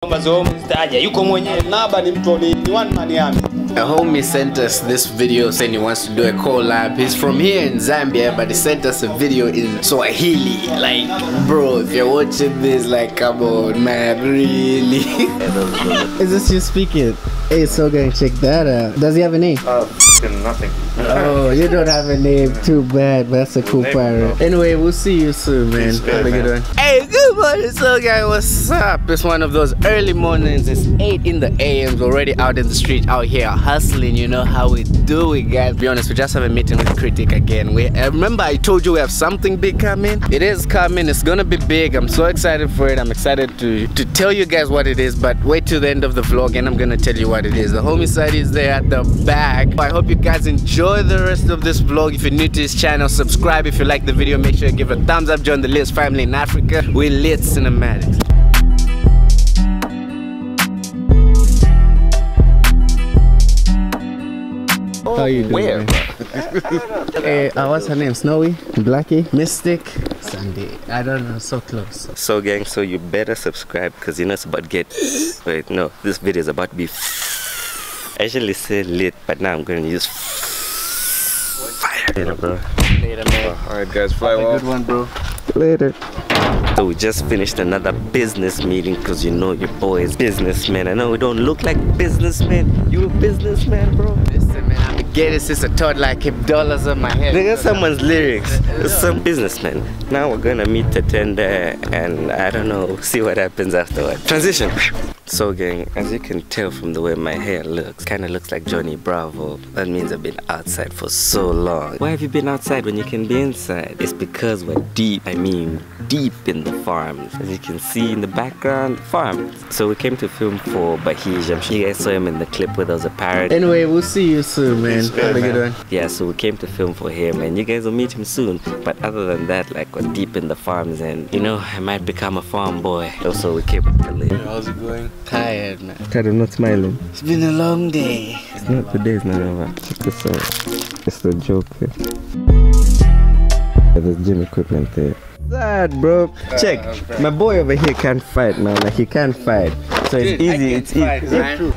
A homie sent us this video saying he wants to do a collab. He's from here in Zambia, but he sent us a video in Swahili. Like, bro, if you're watching this, like, come on, man, really? Is this you speaking? Hey, so gang, check that out. Does he have a name? Nothing. Oh, you don't have a name. Too bad, but that's a cool pirate. Anyway, we'll see you soon, man. Have a good one. Hey, good morning, so gang, what's up? It's one of those early mornings. It's 8 in the AM. We're already out in the street, out here hustling. You know how we do it, guys. To be honest, we just have a meeting with Critic again. Remember I told you we have something big coming? It is coming. It's gonna be big. I'm so excited for it. I'm excited to tell you guys what it is, but wait till the end of the vlog and I'm gonna tell you what it is. The homie side is there at the back. I hope you guys enjoy the rest of this vlog. If you're new to this channel, subscribe. If you like the video, make sure you give it a thumbs up. Join the Lit family in Africa. We Lit Cinematics. How you doing? Where? Hey, what's her name? Snowy? Blackie? Mystic? Sunday. I don't know, so close. So gang, so you better subscribe because you know it's about to get wait, no, this video is about to be I actually said lit, but now I'm gonna use fire. Later, bro. Later, man. Alright guys, fly well. Good one, bro. Later. So we just finished another business meeting because you know your boy is businessman. I know we don't look like businessmen. You a businessman, bro? Listen, man, I've been getting since a toddler. I keep dollars on my head. Look at someone's lyrics. It's some businessman. Now we're gonna meet the tender and I don't know, see what happens afterward. Transition. So gang, as you can tell from the way my hair looks, kinda looks like Johnny Bravo. That means I've been outside for so long. Why have you been outside when you can be inside? It's because we're deep, deep in the farms. As you can see in the background, farms. So we came to film for Bahij. I'm sure you guys saw him in the clip where there was a parrot. Anyway, we'll see you soon, man. Have a good one. Yeah, so we came to film for him and you guys will meet him soon. But other than that, like, we're deep in the farms and you know, I might become a farm boy. Also, we came to live. How's it going? Tired, man. Kind of not smiling. It's been a long day. It's not today, it's not over. It's the joke there. There's gym equipment there. Sad, bro. Check. My boy over here can't fight, man. Like, he can't fight. So it's easy. It's easy. Man.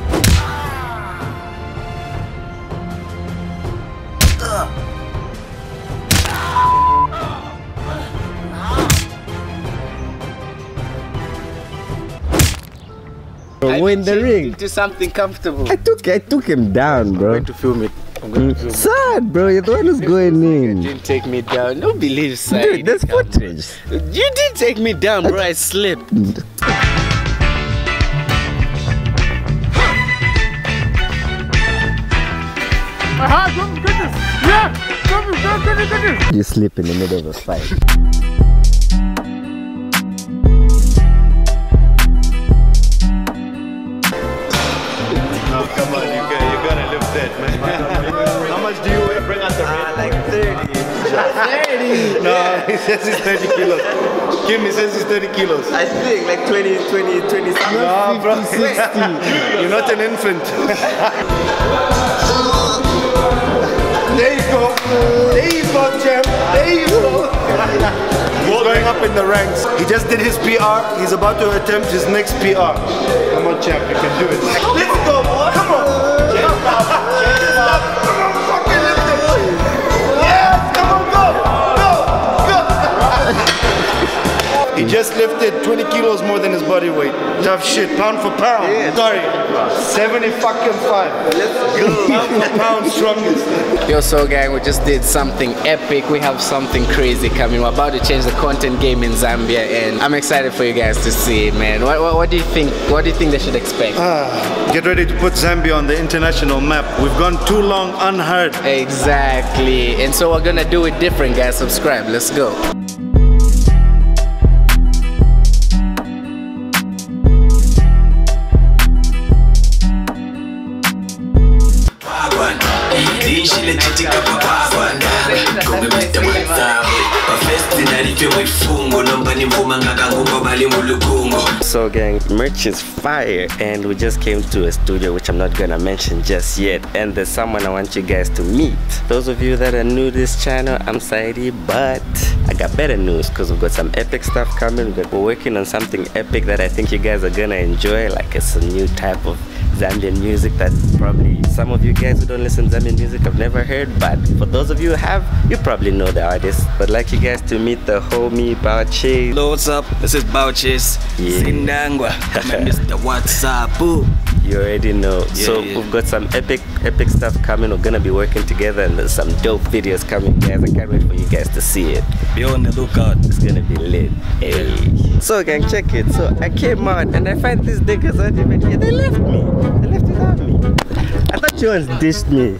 Win the ring. Do something comfortable. I took him down, bro. I'm going to film it. I'm going to film it. Sad, bro. You're the one who's going in. You didn't take me down. Don't believe Sai. Dude, there's footage. You did take me down, bro. I slipped. You slip in the middle of a fight. No, come on, you gotta lift that, man. How much do you weigh? Bring out the ring. Like 30. 30? No, he says he's 30 kilos. Kim, he says he's 30 kilos. I think like 20 something. No, bro. 60. You're not an infant. There you go. There you go, champ. There you go. He's going up in the ranks. He just did his PR. He's about to attempt his next PR. Come on, champ. You can do it. Let's go, boy. Come on. Come on, fucking lift it. Yes, come on, go. He just lifted 20 kilos more than his body weight. Tough shit, pound for pound. Yeah. Sorry, 75. Let's go. Pound for pound, strongest. Yo, so gang, we just did something epic. We have something crazy coming. We're about to change the content game in Zambia, and I'm excited for you guys to see it, man. What do you think? What do you think they should expect? Get ready to put Zambia on the international map. We've gone too long unheard. Exactly, and so we're gonna do it different, guys. Subscribe. Let's go. Bafesti nalivyo mwifungo nomba nimvuma ngakangumba So gang, merch is fire, and we just came to a studio which I'm not gonna mention just yet, and there's someone I want you guys to meet. Those of you that are new to this channel, I'm Saidi, but I got better news because we've got some epic stuff coming. We're working on something epic that I think you guys are gonna enjoy. Like, it's a new type of Zambian music that probably some of you guys who don't listen to Zambian music have never heard, but for those of you who have, you probably know the artist. But I'd like you guys to meet the homie Bauchase. Hello, what's up? This is Bauchase. Yeah. Zindangwa. Mr. WhatsApp. You already know. So we've got some epic stuff coming. We're gonna be working together, and there's some dope videos coming, guys. I can't wait for you guys to see it. Be on the lookout. It's gonna be lit. Hey. So gang, check it. So I came out and I find these niggas on the here. They left me. They left without me. I thought you once dished me.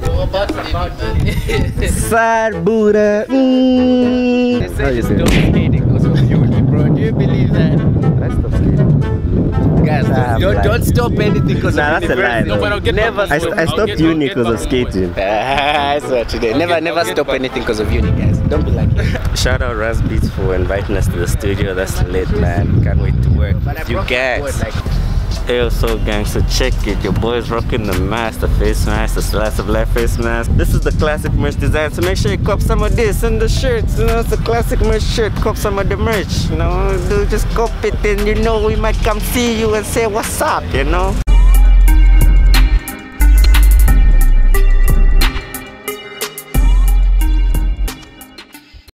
Sad Buddha. They say stop skating because of uni, bro. Do you believe that? I stopped skating. Guys, don't stop anything because of That's a lie. university. Never. I stopped uni because of skating. I swear today. Never stop anything because of uni, guys. Don't be like that. Shout out Raz Beats for inviting us to the studio. That's lit, man. Can't wait to work with you guys. Hey, so gang, so check it. Your boy's rocking the mask, the face mask, the slice of life face mask. This is the classic merch design, so make sure you cop some of this and the shirts. You know, it's a classic merch shirt. Cop some of the merch. You know, just cop it, and you know we might come see you and say what's up. You know.